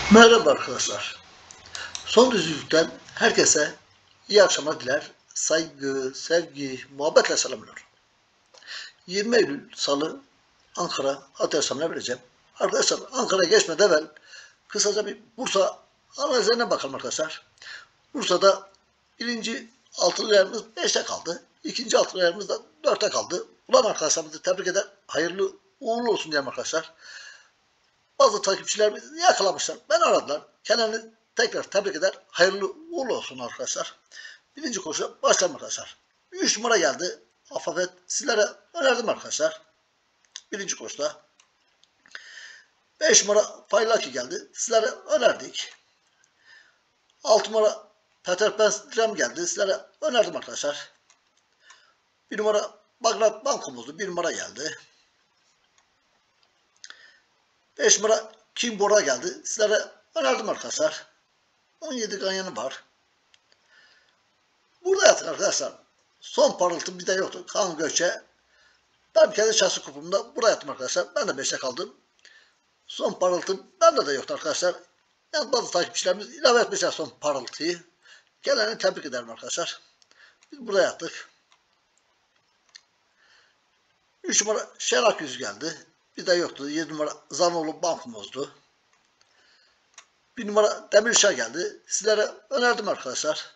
Merhaba arkadaşlar. Son düzlükten herkese iyi akşamlar diler. Saygı, sevgi, muhabbetle selamlıyorum. 20 Eylül Salı Ankara Ateşham'ına vereceğim. Arkadaşlar Ankara'ya geçmeden evvel kısaca bir Bursa analizlerine bakalım arkadaşlar. Bursa'da birinci altılı ayarımız 5'te kaldı. İkinci altılı ayarımız da 4'te kaldı. Ulan arkadaşlarımızı tebrik eder. Hayırlı uğurlu olsun diyelim arkadaşlar. Bazı takipçilerimiz yakalamışlar. Beni aradılar. Kendilerini tekrar tebrik eder. Hayırlı uğurlu olsun arkadaşlar. Birinci koşuya başlayalım arkadaşlar. 3 numara geldi. Alfabet sizlere önerdim arkadaşlar. Birinci koşuda. 5 numara Faylaki geldi. Sizlere önerdik. 6 numara Peter Pan Drem geldi. Sizlere önerdim arkadaşlar. 1 numara Bagrat Bankomuzdu. 1 numara geldi. 5 numara King Bora geldi. Sizlere önerdim arkadaşlar. 17 ganyanı var. Burada yatın arkadaşlar. Son parıltı bir de yoktu. Kan Göçe. Ben bir kere şahsi kupumda buraya yattım arkadaşlar. Ben de 5'e kaldım. Son parıltı bende de yoktu arkadaşlar. Yani bazı takipçilerimiz ilave etmişler son parıltıyı. Geleni tebrik ederim arkadaşlar. Biz buraya yattık. 3 numara Şerak Yüz geldi. Bir de yoktu. 7 numara Zanoğlu Bankumuzdu. 1 numara Demirşah geldi. Sizlere önerdim arkadaşlar.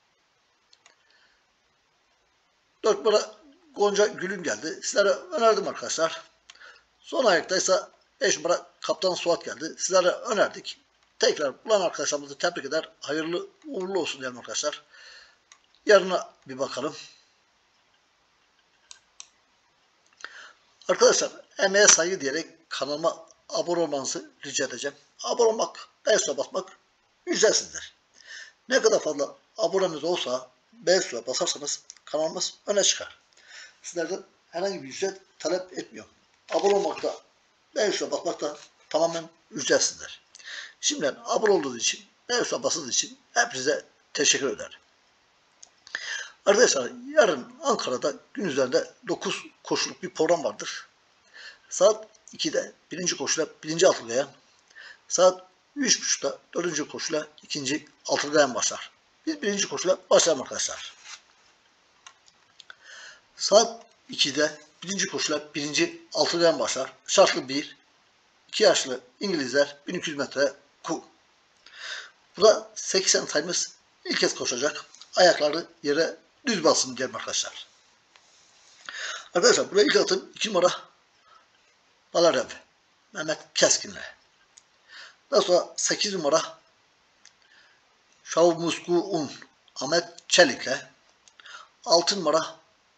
4 numara Gonca Gülüm geldi. Sizlere önerdim arkadaşlar. Son ayaktaysa 5 numara Kaptan Suat geldi. Sizlere önerdik. Tekrar bulan arkadaşlarımızı tebrik eder. Hayırlı uğurlu olsun diyelim arkadaşlar. Yarına bir bakalım. Arkadaşlar emeğe saygı diyerek kanalıma abone olmanızı rica edeceğim. Abone olmak, beğen basmak ücretsizdir. Ne kadar fazla abonemiz olsa beğen basarsanız kanalımız öne çıkar. Sizlerden herhangi bir ücret talep etmiyorum. Abone olmak da beğen basmak da tamamen ücretsizdir. Şimdiden abone olduğunuz için, beğen basınız için hepinize teşekkür ederim. Arkadaşlar yarın Ankara'da gün üzerinde 9 koşuluk bir program vardır. Saat 2'de birinci koşuyla birinci altılgayan, saat 3.30'da dördüncü koşuyla ikinci altılgayan başlar. Biz birinci koşuyla başlayalım arkadaşlar. Saat 2'de birinci koşuyla birinci altılgayan başlar. Şartlı 1, 2 yaşlı İngilizler 1200 metre kum. Burada 80 sayımız ilk kez koşacak. Ayakları yere düz bassın diyelim arkadaşlar. Arkadaşlar buraya ilk atın 2 numara Balarev Mehmet Keskin'le. Daha sonra 8 numara Şav Musku Un Ahmet Çelik'le. 6 numara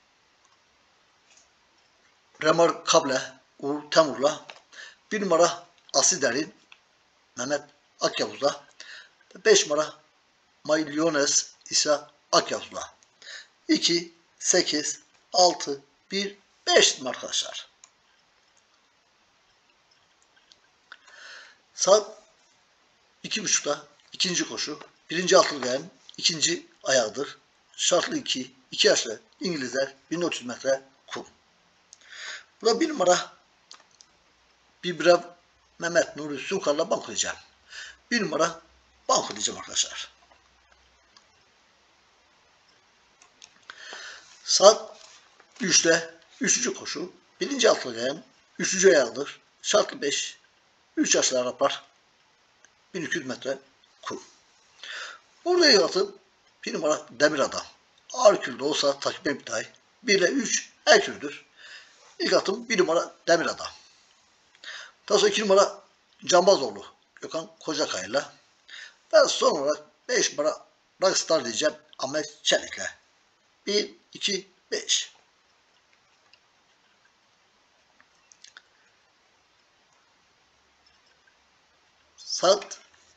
Remar Kable Uğur Temur'la. 1 numara Asiderin Mehmet Akyavuz'la. 5 numara Maylyones İsa Akyavuz'la. 2, 8, 6, 1, 5 arkadaşlar. Saat 2.30'da ikinci koşu. Birinci altılgayan ikinci ayağıdır. Şartlı 2, 2 yaşlı İngilizler 1400 metre kum. Burada 1 numara Bibrev Mehmet Nuri Sunkar'la bankolayacağım. 1 numara bankolayacağım arkadaşlar. Saat 3'te 3. koşu. Birinci altılgayan 3. ayağıdır. Şartlı 5, 3 yaşlı Araplar 1200 metre kum. Burada yatıp 1 numara Demir Adam. Ağır kilde olsa takip iptal. 1 ile 3 Erkül'dür. İlk atım 1 numara Demir Adam. Daha sonra 2 numara Cambazoğlu Gökhan Kocakay'la. Ben son olarak 5 numara Rockstar diyeceğim Ahmet Çelik'le. 1, 2, 5. Saat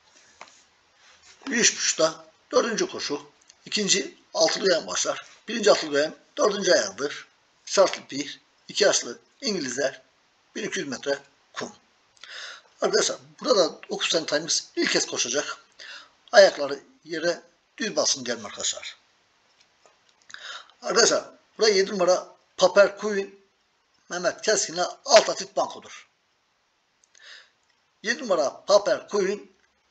3.30'da dördüncü koşu. İkinci altılgayan başlar. Birinci altılgayan dördüncü ayağıdır. Şartlı 1, 2 yaşlı İngilizler 1200 metre kum. Arkadaşlar burada 9 tane time'ımız ilk kez koşacak. Ayakları yere düz basın diyelim arkadaşlar. Arkadaşlar burada 7 numara Paper Queen Mehmet Keskin'le alt atit bankodur. 7 numara Paper Queen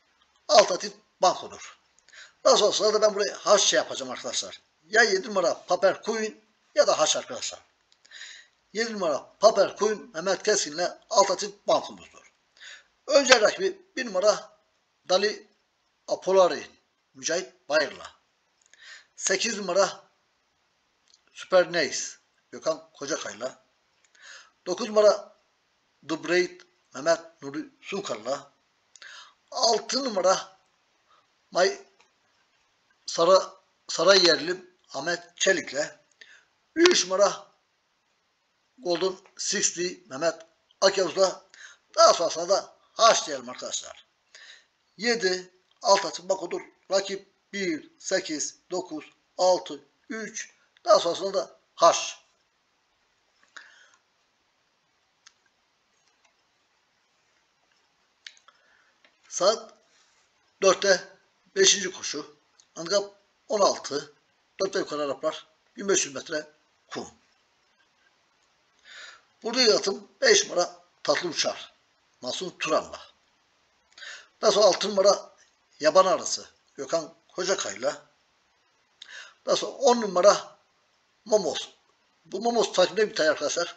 alternatif bankodur. Daha sonrasında da ben buraya H yapacağım arkadaşlar. Ya 7 numara Paper Queen ya da H arkadaşlar. 7 numara Paper Queen Mehmet Keskin'le alternatif bankomuzdur. Önce rakibi 1 numara Dali Apolari Mücahit Bayır'la. 8 numara Super Nice Gökhan Kocakay'la. 9 numara The Braid Mehmet Nuri Sunkar'la. 6 numara Saray Yerli Ahmet Çelik'le. 3 numara Golden 60 Mehmet Akyavuz'la. Daha sonrasında da H diyelim arkadaşlar. 7 alternatif bankodur. Rakip 1, 8, 9, 6, 3. Daha sonrasında da H. Saat 4'te 5. koşu. Handikap 16. 4 ve yukarı Araplar 1500 metre kum. Burada yatım 5 numara Tatlı Uçar Masum Turan'la. Daha sonra 6 numara Yaban Arası Gökhan Kocakay'la. Daha sonra 10 numara Momos. Bu Momos takvimde bir tane arkadaşlar.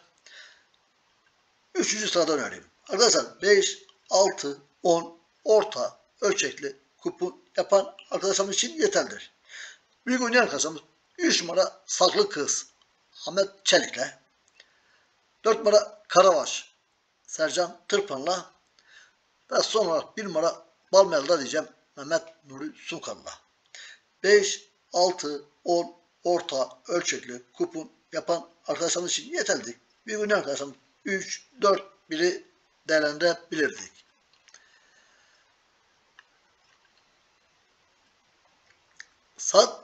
3. sıradan önereyim. Arkadaşlar 5, 6, 10 orta ölçekli kupon yapan arkadaşlarımız için yeterlidir. Büyük oynayan arkadaşlarımız 3 numara Saklı Kız Ahmet Çelik'le. 4 numara Karavaş Sercan Tırpan'la. Ve son olarak 1 numara Balmel'da diyeceğim Mehmet Nuri Sunkar'la. 5, 6, 10 orta ölçekli kupon yapan arkadaşlarımız için yeterlidir. Büyük oynayan arkadaşlarımız 3, 4 biri değerlendirebilirdik. Saat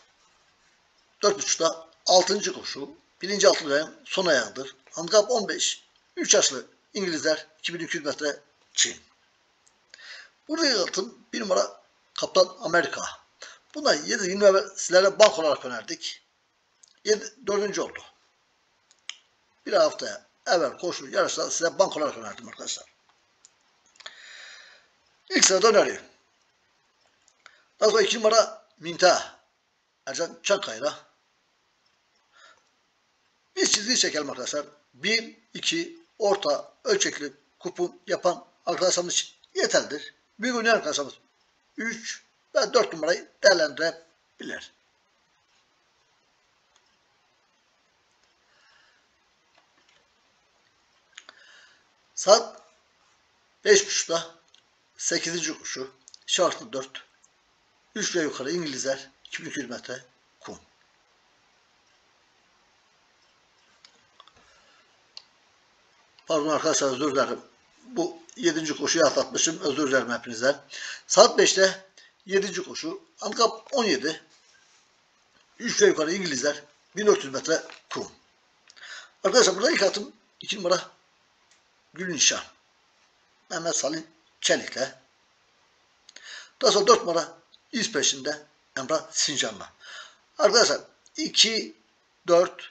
4.30'da 6. koşu. 1. altılı ayağın son ayağıdır. Handikap 15. 3 yaşlı İngilizler 2200 metre Çin. Burada yatım 1 numara Kaptan Amerika. Buna 7 gün evvel sizlere bank olarak önerdik. 4. oldu. Bir haftaya evvel koşu yarışta size bank olarak önerdim arkadaşlar. İlk sırada öneriyorum. Daha sonra 2 numara Minta Ercan Çankaya'yla. Biz çizgiyi çekelim arkadaşlar. 1, 2 orta ölçekli kupon yapan arkadaşlarımız için yeterlidir. Büyük oynayan arkadaşlarımız 3 ve 4 numarayı değerlendirebilir. Saat 5.30'da 8. koşu. Şartlı 4. 3 ve yukarı İngilizler 2200 metre kum. Pardon arkadaşlar, özür dilerim. Bu 7. koşuyu atlatmışım. Özür dilerim hepinizden. Saat 5'te 7. koşu. Handikap 17. 3 ve yukarı İngilizler 1400 metre kum. Arkadaşlar burada ilk atım 2 numara Gül Nişan Mehmet Salih Çelik'le. Daha sonra 4 numara iz peşinde Emrah Sincan'la. Arkadaşlar 2, 4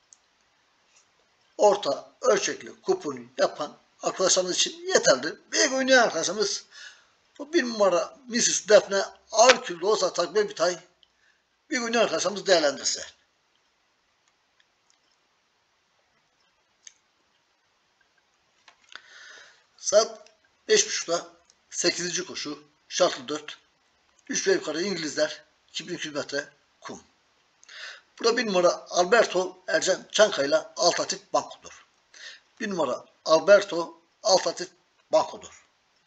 orta ölçekli kuponu yapan arkadaşlarımız için yeterli. Büyük oynayan arkadaşlarımız bu 1 numara Mrs. Defne ağır kilolu olsa takviye bir tay büyük oynayan arkadaşlarımız değerlendirse. Saat 5.30'da 8. koşu. Şartlı 4. 3 ve yukarı İngilizler 2200 metre kum. Burada 1 numara Alberto Ercan Çankaya'yla alternatif bankodur. 1 numara Alberto alternatif bankodur.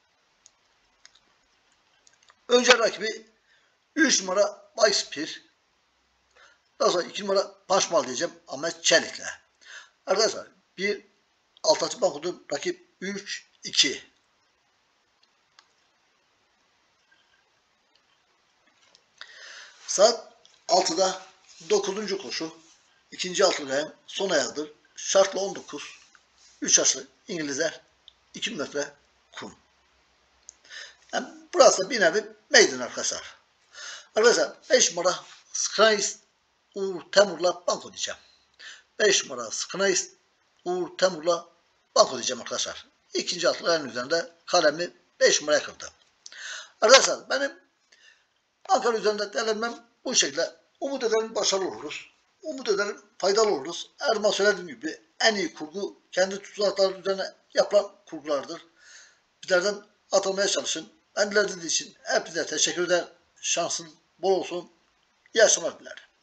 Önce rakibi 3 numara Bayspir. Daha sonra 2 numara Paşmal diyeceğim Ahmet Çelik'le. Arkadaşlar 1 alternatif bankodur. Rakip 3, 2. Saat 6'da 9. koşu. 2. altılı ayağın son ayağıdır. Şartlı 19. 3 yaşlı İngilizler 2 metre kum. Yani burası bir nevi meydan arkadaşlar. Arkadaşlar 5 numara Skrais Uğur Temur'la banko diyeceğim. 5 numara Skrais Uğur Temur'la banko diyeceğim arkadaşlar. 2. altılı ayağın üzerinde kalemi 5 numaraya kırdım. Arkadaşlar benim Ankara üzerinde değerlenmem bu şekilde. Umut ederim başarılı oluruz. Umut ederim faydalı oluruz. Her zaman söylediğim gibi en iyi kurgu kendi tuzakları üzerine yapılan kurgulardır. Bizlerden atılmaya çalışın. Ben dinlediğiniz için hepinize teşekkür ederim. Şansın bol olsun. İyi akşamlar dilerim.